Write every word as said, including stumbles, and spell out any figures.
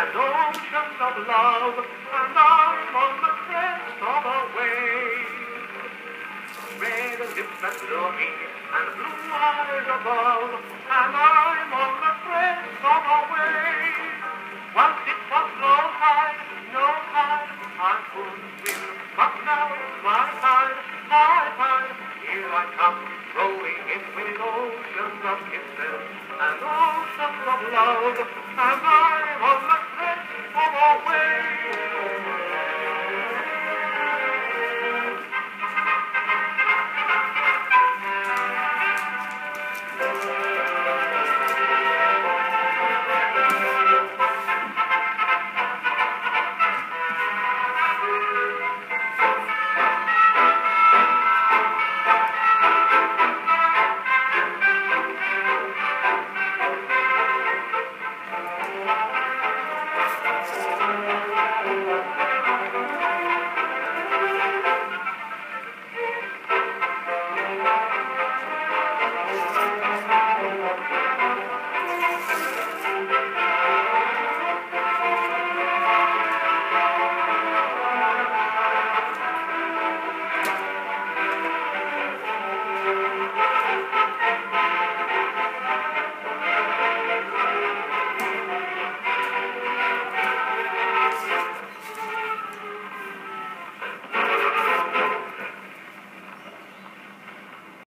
and oceans of love, and I'm on the crest of a wave. Red lips that lure me, and blue eyes above, and I'm on the crest of a wave. Once it was low tide, no tide, I couldn't swim, but now it's my tide, high tide. Here I come, rolling in with oceans of kisses, and oceans of love, and I